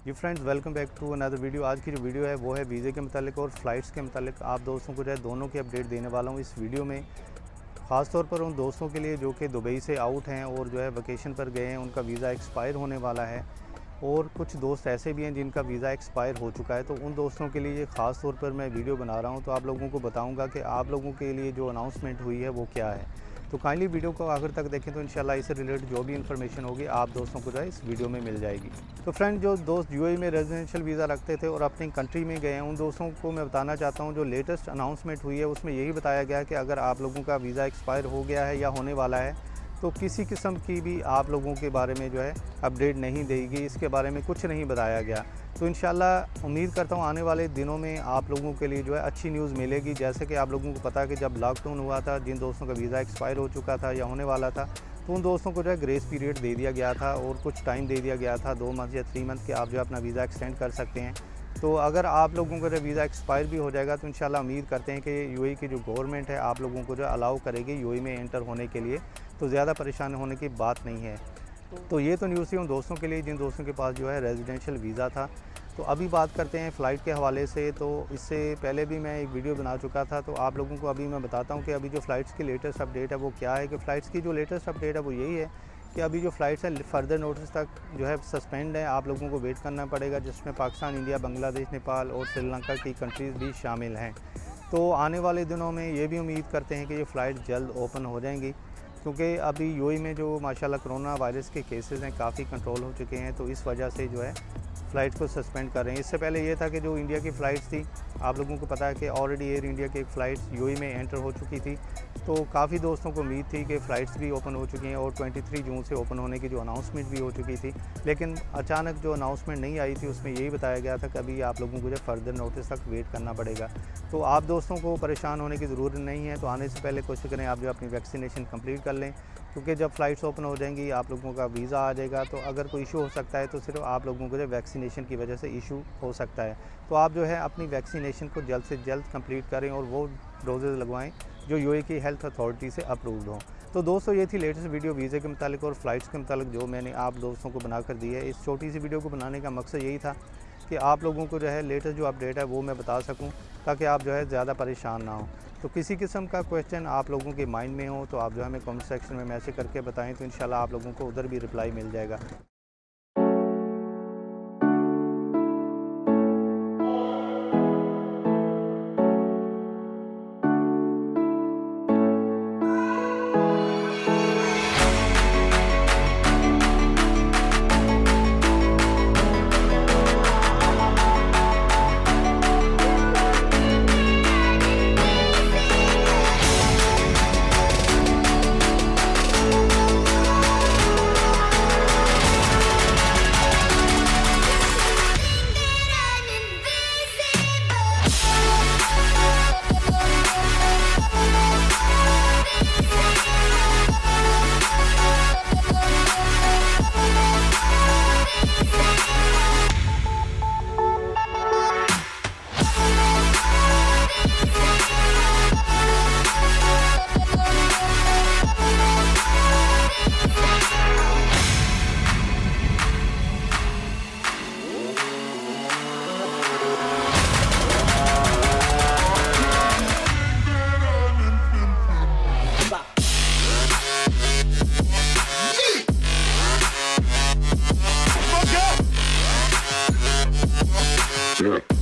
Ji friends, welcome back to another video. आज की जो वीडियो है वो है वीज़े के मतलब और फ़्लाइट्स के मतलब आप दोस्तों को जो है दोनों की अपडेट देने वाला हूँ इस वीडियो में। ख़ास तौर पर उन दोस्तों के लिए जो कि दुबई से आउट हैं और जो है वेकेशन पर गए हैं, उनका वीज़ा एक्सपायर होने वाला है, और कुछ दोस्त ऐसे भी हैं जिनका वीज़ा एक्सपायर हो चुका है। तो उन दोस्तों के लिए ख़ास तौर पर मैं वीडियो बना रहा हूँ। तो आप लोगों को बताऊँगा कि आप लोगों के लिए जो अनाउंसमेंट हुई है वो क्या है। तो काइंडली वीडियो को आखिर तक देखें, तो इंशाल्लाह इससे रिलेटेड जो भी इन्फॉर्मेशन होगी आप दोस्तों को जो है इस वीडियो में मिल जाएगी। तो फ्रेंड, जो दोस्त यूएई में रेजिडेंशियल वीज़ा रखते थे और अपनी कंट्री में गए हैं, उन दोस्तों को मैं बताना चाहता हूं जो लेटेस्ट अनाउंसमेंट हुई है उसमें यही बताया गया है कि अगर आप लोगों का वीज़ा एक्सपायर हो गया है या होने वाला है तो किसी किस्म की भी आप लोगों के बारे में जो है अपडेट नहीं देगी, इसके बारे में कुछ नहीं बताया गया। तो इंशाल्लाह उम्मीद करता हूँ आने वाले दिनों में आप लोगों के लिए जो है अच्छी न्यूज़ मिलेगी। जैसे कि आप लोगों को पता है कि जब लॉकडाउन हुआ था, जिन दोस्तों का वीज़ा एक्सपायर हो चुका था या होने वाला था, तो उन दोस्तों को जो है ग्रेस पीरियड दे दिया गया था और कुछ टाइम दे दिया गया था, 2 मंथ या 3 मंथ के आप जो है अपना वीज़ा एक्सटेंड कर सकते हैं। तो अगर आप लोगों का जो वीज़ा एक्सपायर भी हो जाएगा तो इंशाल्लाह उम्मीद करते हैं कि यूएई की जो गवर्नमेंट है आप लोगों को जो अलाउ करेगी यूएई में एंटर होने के लिए, तो ज़्यादा परेशान होने की बात नहीं है। तो ये तो न्यूज़ थी उन दोस्तों के लिए जिन दोस्तों के पास जो है रेजिडेंशियल वीज़ा था। तो अभी बात करते हैं फ़्लाइट के हवाले से। तो इससे पहले भी मैं एक वीडियो बना चुका था, तो आप लोगों को अभी मैं बताता हूँ कि अभी जो फ़्लाइट्स की लेटेस्ट अपडेट है वो क्या है। कि फ़्लाइट्स की जो लेटेस्ट अपडेट है वो यही है कि अभी जो फ़्लाइट्स है फर्दर नोटिस तक जो है सस्पेंड है, आप लोगों को वेट करना पड़ेगा, जिसमें पाकिस्तान, इंडिया, बांग्लादेश, नेपाल और श्रीलंका की कंट्रीज़ भी शामिल हैं। तो आने वाले दिनों में ये भी उम्मीद करते हैं कि ये फ़्लाइट जल्द ओपन हो जाएंगी, क्योंकि अभी यूएई में जो माशाल्लाह कोरोना वायरस के केसेस हैं काफ़ी कंट्रोल हो चुके हैं। तो इस वजह से जो है फ़्लाइट को सस्पेंड कर रहे हैं। इससे पहले ये था कि जो इंडिया की फ़्लाइट्स थी, आप लोगों को पता है कि ऑलरेडी एयर इंडिया की एक फ़्लाइट्स यूएई में एंटर हो चुकी थी। तो काफ़ी दोस्तों को उम्मीद थी कि फ़्लाइट्स भी ओपन हो चुकी हैं और 23 जून से ओपन होने की जो अनाउंसमेंट भी हो चुकी थी। लेकिन अचानक जो अनाउंसमेंट नहीं आई थी उसमें यही बताया गया था कि अभी आप लोगों को जो फर्दर नोटिस तक वेट करना पड़ेगा। तो आप दोस्तों को परेशान होने की ज़रूरत नहीं है। तो आने से पहले कोशिश करें आप जो अपनी वैक्सीनेशन कंप्लीट कर लें, क्योंकि जब फ़्लाइट्स ओपन हो जाएंगी आप लोगों का वीज़ा आ जाएगा। तो अगर कोई इशू हो सकता है तो सिर्फ आप लोगों को जो वैक्सीनेशन की वजह से इशू हो सकता है। तो आप जो है अपनी वैक्सीनेशन को जल्द से जल्द कंप्लीट करें और वो डोजेज़ लगवाएं जो यूएई की हेल्थ अथॉरिटी से अप्रूव्ड हों। तो दोस्तों, ये थी लेटेस्ट वीडियो वीज़े के मुतालिक और फ़्लाइट्स के मुतालिक जो मैंने आप दोस्तों को बनाकर दी है। इस छोटी सी वीडियो को बनाने का मकसद यही था कि आप लोगों को जो है लेटेस्ट जो अपडेट है वो मैं बता सकूं, ताकि आप जो है ज़्यादा परेशान ना हो। तो किसी किस्म का क्वेश्चन आप लोगों के माइंड में हो तो आप जो है हमें कमेंट सेक्शन में मैसेज करके बताएं, तो इंशाल्लाह आप लोगों को उधर भी रिप्लाई मिल जाएगा। Yeah.